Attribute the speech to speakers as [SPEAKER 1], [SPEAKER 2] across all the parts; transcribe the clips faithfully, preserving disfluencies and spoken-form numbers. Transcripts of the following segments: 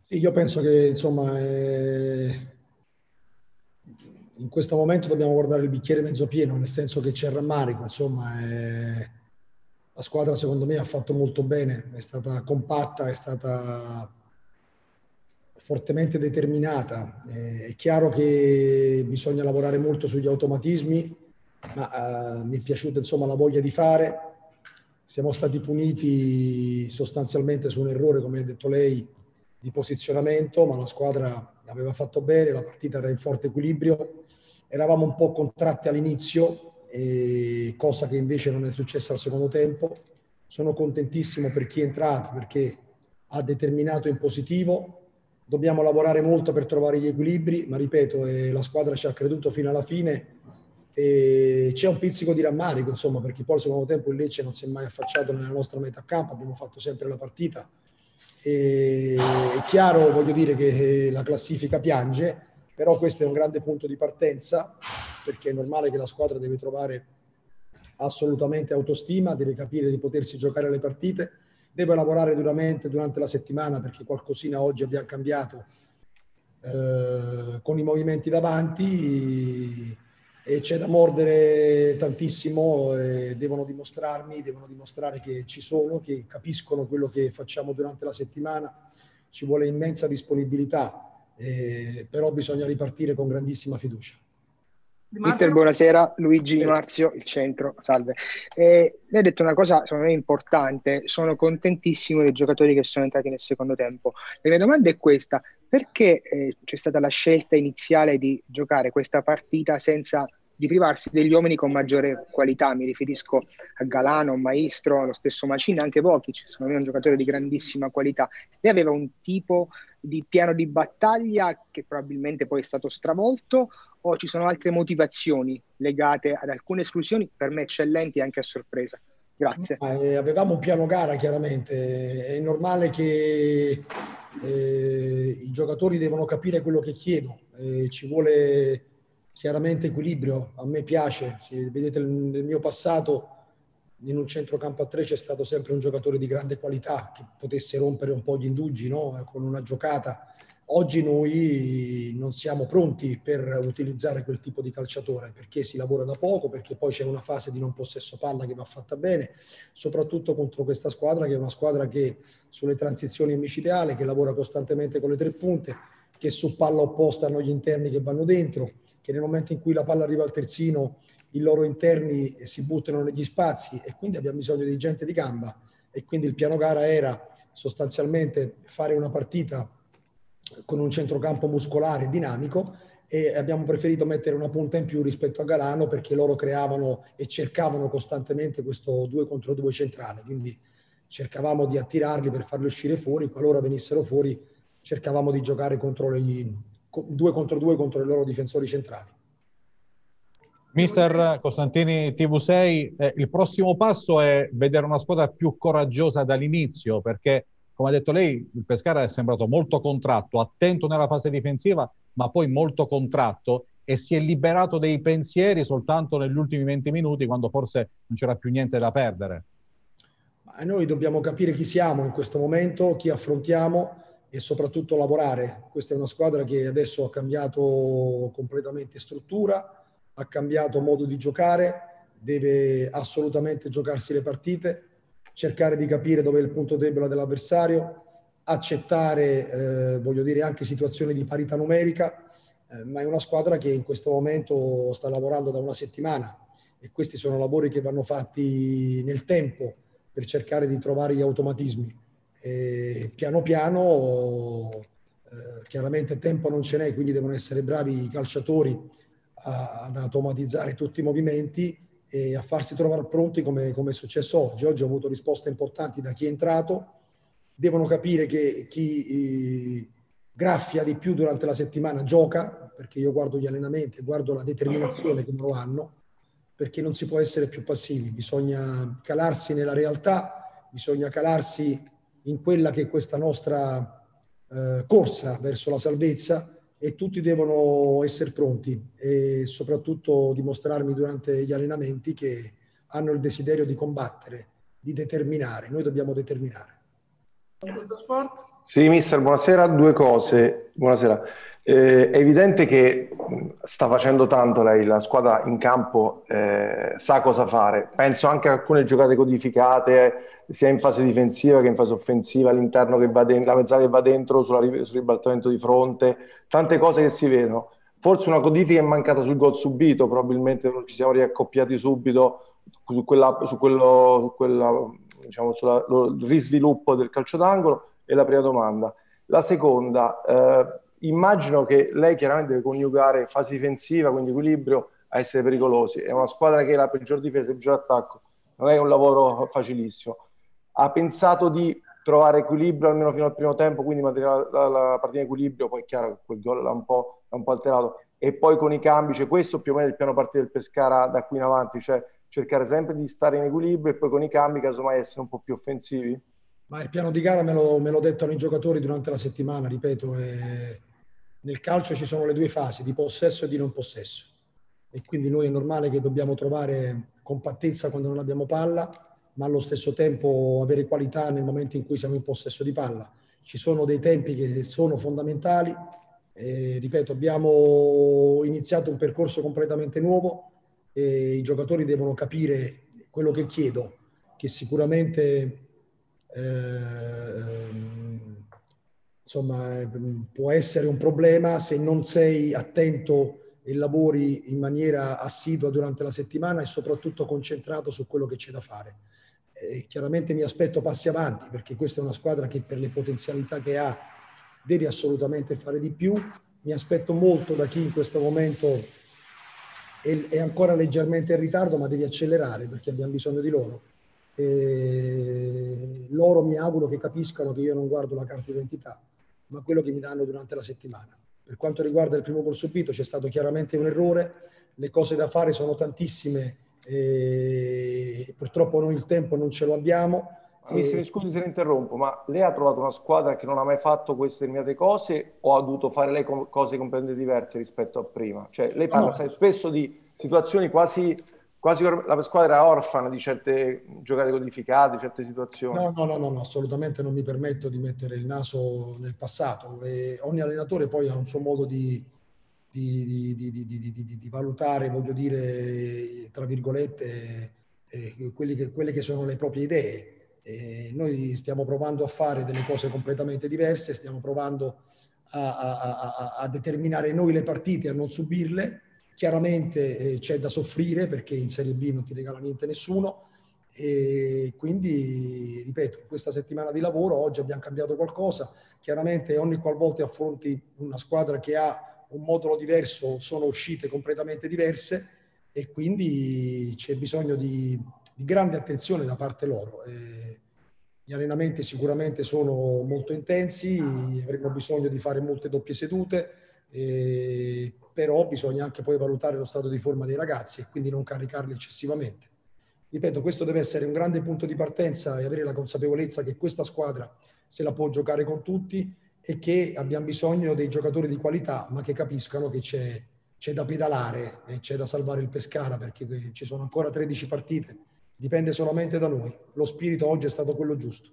[SPEAKER 1] Sì, io penso che insomma eh, in questo momento dobbiamo guardare il bicchiere mezzo pieno, nel senso che c'è rammarico, insomma eh, la squadra secondo me ha fatto molto bene, è stata compatta, è stata fortemente determinata. Eh, è chiaro che bisogna lavorare molto sugli automatismi, ma eh, mi è piaciuta insomma la voglia di fare. Siamo stati puniti sostanzialmente su un errore, come ha detto lei, di posizionamento, ma la squadra aveva fatto bene, la partita era in forte equilibrio. Eravamo un po' contratti all'inizio, eh, cosa che invece non è successa al secondo tempo. Sono contentissimo per chi è entrato perché ha determinato in positivo. Dobbiamo lavorare molto per trovare gli equilibri, ma ripeto, eh, la squadra ci ha creduto fino alla fine e c'è un pizzico di rammarico, insomma, perché poi al secondo tempo il Lecce non si è mai affacciato nella nostra metà campo, abbiamo fatto sempre la partita. E è chiaro, voglio dire, che la classifica piange, però questo è un grande punto di partenza, perché è normale che la squadra deve trovare assolutamente autostima, deve capire di potersi giocare le partite, deve lavorare duramente durante la settimana perché qualcosina oggi abbiamo cambiato eh, con i movimenti davanti e c'è da mordere tantissimo e devono dimostrarmi, devono dimostrare che ci sono, che capiscono quello che facciamo durante la settimana, ci vuole immensa disponibilità, eh, però bisogna ripartire con grandissima fiducia.
[SPEAKER 2] Mister, buonasera, Luigi Di Marzio, il centro, salve. Eh, lei ha detto una cosa secondo me importante, sono contentissimo dei giocatori che sono entrati nel secondo tempo. La mia domanda è questa, perché eh, c'è stata la scelta iniziale di giocare questa partita senza di privarsi degli uomini con maggiore qualità? Mi riferisco a Galano, Maestro, lo stesso Macina, anche Vokic, secondo me è un giocatore di grandissima qualità. Lei aveva un tipo di piano di battaglia che probabilmente poi è stato stravolto, o ci sono altre motivazioni legate ad alcune esclusioni per me eccellenti anche a sorpresa? Grazie.
[SPEAKER 1] Eh, avevamo un piano gara, chiaramente. È normale che eh, i giocatori devono capire quello che chiedo. Eh, ci vuole chiaramente equilibrio. A me piace. Se vedete nel mio passato, in un centrocampo a tre c'è stato sempre un giocatore di grande qualità che potesse rompere un po' gli indugi, no? Con una giocata. Oggi noi non siamo pronti per utilizzare quel tipo di calciatore perché si lavora da poco, perché poi c'è una fase di non possesso palla che va fatta bene, soprattutto contro questa squadra che è una squadra che sulle transizioni è micidiale, che lavora costantemente con le tre punte, che su palla opposta hanno gli interni che vanno dentro, che nel momento in cui la palla arriva al terzino i loro interni si buttano negli spazi e quindi abbiamo bisogno di gente di gamba e quindi il piano gara era sostanzialmente fare una partita con un centrocampo muscolare e dinamico e abbiamo preferito mettere una punta in più rispetto a Galano perché loro creavano e cercavano costantemente questo due contro due centrale, quindi cercavamo di attirarli per farli uscire fuori, qualora venissero fuori cercavamo di giocare contro gli due contro due contro i loro difensori centrali.
[SPEAKER 3] Mister Costantini T V sei, eh, il prossimo passo è vedere una squadra più coraggiosa dall'inizio, perché come ha detto lei il Pescara è sembrato molto contratto, attento nella fase difensiva, ma poi molto contratto e si è liberato dei pensieri soltanto negli ultimi venti minuti quando forse non c'era più niente da perdere.
[SPEAKER 1] Ma noi dobbiamo capire chi siamo in questo momento, chi affrontiamo e soprattutto lavorare. Questa è una squadra che adesso ha cambiato completamente struttura, ha cambiato modo di giocare, deve assolutamente giocarsi le partite, cercare di capire dove è il punto debole dell'avversario, accettare, eh, voglio dire, anche situazioni di parità numerica, eh, ma è una squadra che in questo momento sta lavorando da una settimana e questi sono lavori che vanno fatti nel tempo per cercare di trovare gli automatismi. E piano piano, eh, chiaramente tempo non ce n'è, quindi devono essere bravi i calciatori ad automatizzare tutti i movimenti e a farsi trovare pronti come, come è successo oggi. Oggi ho avuto risposte importanti da chi è entrato, devono capire che chi eh, graffia di più durante la settimana gioca, perché io guardo gli allenamenti, guardo la determinazione che loro hanno, perché non si può essere più passivi, bisogna calarsi nella realtà, bisogna calarsi in quella che è questa nostra eh, corsa verso la salvezza e tutti devono essere pronti e soprattutto dimostrarmi durante gli allenamenti che hanno il desiderio di combattere, di determinare. Noi dobbiamo determinare.
[SPEAKER 4] Sport. Sì, mister, buonasera. Due cose. Buonasera. Eh, è evidente che sta facendo tanto lei, la squadra in campo eh, sa cosa fare. Penso anche a alcune giocate codificate, sia in fase difensiva che in fase offensiva, l'interno che va dentro, la mezzala che va dentro sulla, sul ribaltamento di fronte, tante cose che si vedono. Forse una codifica è mancata sul gol subito, probabilmente non ci siamo riaccoppiati subito su, quella, su quello, su quella, diciamo, sulla, lo, il risviluppo del calcio d'angolo. È la prima domanda. La seconda, eh, immagino che lei chiaramente deve coniugare fase difensiva, quindi equilibrio, a essere pericolosi. È una squadra che è la peggior difesa e il peggior attacco, non è un lavoro facilissimo. Ha pensato di trovare equilibrio almeno fino al primo tempo, quindi mantenere la, la, la partita in equilibrio, poi è chiaro che quel gol l'ha un po', l'ha un po' alterato, e poi con i cambi, cioè questo più o meno è il piano partita del Pescara da qui in avanti, cioè cercare sempre di stare in equilibrio e poi con i cambi casomai essere un po' più offensivi?
[SPEAKER 1] Ma il piano di gara me lo, me lo dettano i giocatori durante la settimana, ripeto, eh, nel calcio ci sono le due fasi, di possesso e di non possesso. E quindi noi è normale che dobbiamo trovare compattezza quando non abbiamo palla, ma allo stesso tempo avere qualità nel momento in cui siamo in possesso di palla. Ci sono dei tempi che sono fondamentali. Eh, ripeto, abbiamo iniziato un percorso completamente nuovo e i giocatori devono capire quello che chiedo, che sicuramente Eh, insomma può essere un problema se non sei attento e lavori in maniera assidua durante la settimana e soprattutto concentrato su quello che c'è da fare. Eh, chiaramente mi aspetto passi avanti, perché questa è una squadra che per le potenzialità che ha deve assolutamente fare di più. Mi aspetto molto da chi in questo momento è, è ancora leggermente in ritardo, ma devi accelerare perché abbiamo bisogno di loro. E loro mi auguro che capiscano che io non guardo la carta d'identità, ma quello che mi danno durante la settimana. Per quanto riguarda il primo gol subito, c'è stato chiaramente un errore, le cose da fare sono tantissime e purtroppo noi il tempo non ce lo abbiamo.
[SPEAKER 4] Mi e... scusi se ne interrompo, ma lei ha trovato una squadra che non ha mai fatto queste determinate cose o ha dovuto fare lei cose completamente diverse rispetto a prima? Cioè lei parla no. spesso di situazioni quasi... quasi la squadra era orfana di certe giocate codificate, certe situazioni.
[SPEAKER 1] No, no, no, no, no, assolutamente non mi permetto di mettere il naso nel passato. E ogni allenatore poi ha un suo modo di, di, di, di, di, di, di valutare, voglio dire, tra virgolette, eh, quelli che, quelle che sono le proprie idee. E noi stiamo provando a fare delle cose completamente diverse, stiamo provando a, a, a, a determinare noi le partite, a non subirle. Chiaramente eh, c'è da soffrire perché in Serie B non ti regala niente nessuno e quindi, ripeto, questa settimana di lavoro oggi abbiamo cambiato qualcosa. Chiaramente ogni qualvolta affronti una squadra che ha un modulo diverso sono uscite completamente diverse e quindi c'è bisogno di, di grande attenzione da parte loro. E gli allenamenti sicuramente sono molto intensi, avremo bisogno di fare molte doppie sedute. Eh, però bisogna anche poi valutare lo stato di forma dei ragazzi e quindi non caricarli eccessivamente. Ripeto, questo deve essere un grande punto di partenza e avere la consapevolezza che questa squadra se la può giocare con tutti e che abbiamo bisogno dei giocatori di qualità, ma che capiscano che c'è, c'è da pedalare e c'è da salvare il Pescara, perché ci sono ancora tredici partite, dipende solamente da noi. Lo spirito oggi è stato quello giusto.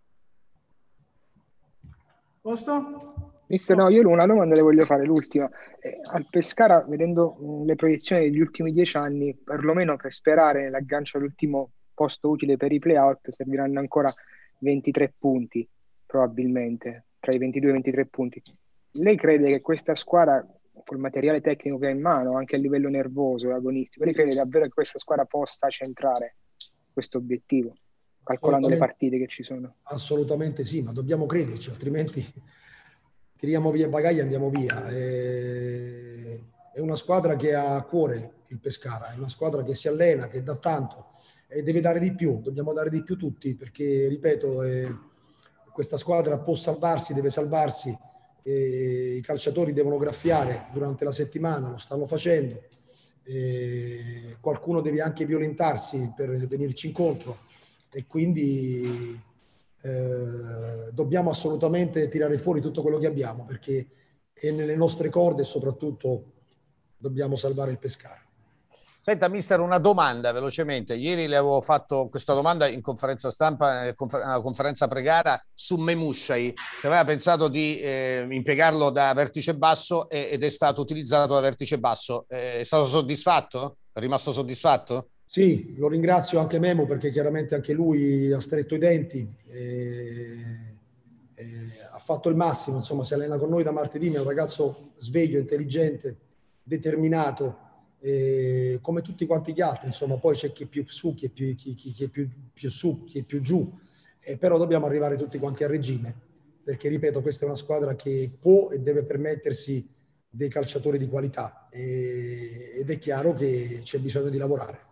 [SPEAKER 2] Posto? Mister, no, io una domanda le voglio fare, l'ultima. Eh, al Pescara, vedendo mh, le proiezioni degli ultimi dieci anni, perlomeno per sperare nell'aggancio all'ultimo posto utile per i play-out, serviranno ancora ventitré punti, probabilmente, tra i ventidue e i ventitré punti. Lei crede che questa squadra, col materiale tecnico che ha in mano, anche a livello nervoso e agonistico, lei crede davvero che questa squadra possa centrare questo obiettivo, calcolando le partite che ci sono?
[SPEAKER 1] Assolutamente sì, ma dobbiamo crederci, altrimenti... tiriamo via i bagagli e andiamo via. È una squadra che ha a cuore il Pescara, è una squadra che si allena, che dà tanto e deve dare di più, dobbiamo dare di più tutti perché, ripeto, eh, questa squadra può salvarsi, deve salvarsi, eh, i calciatori devono graffiare durante la settimana, lo stanno facendo, eh, qualcuno deve anche violentarsi per venirci incontro e quindi... Eh, dobbiamo assolutamente tirare fuori tutto quello che abbiamo perché è nelle nostre corde e soprattutto dobbiamo salvare il Pescara.
[SPEAKER 5] Senta, mister, una domanda velocemente. Ieri le avevo fatto questa domanda in conferenza stampa, eh, confer- una conferenza pre-gara su Memushai. Se aveva pensato di eh, impiegarlo da vertice basso eh, ed è stato utilizzato da vertice basso. Eh, è stato soddisfatto? È rimasto soddisfatto?
[SPEAKER 1] Sì, lo ringrazio anche Memo perché chiaramente anche lui ha stretto i denti. E, e ha fatto il massimo, insomma, si allena con noi da martedì, è un ragazzo sveglio, intelligente, determinato. Eh, come tutti quanti gli altri, insomma, poi c'è chi è più su, chi è più, chi, chi, chi è più, più su, chi è più giù, eh, però dobbiamo arrivare tutti quanti a regime, perché ripeto, questa è una squadra che può e deve permettersi dei calciatori di qualità, eh, ed è chiaro che c'è bisogno di lavorare.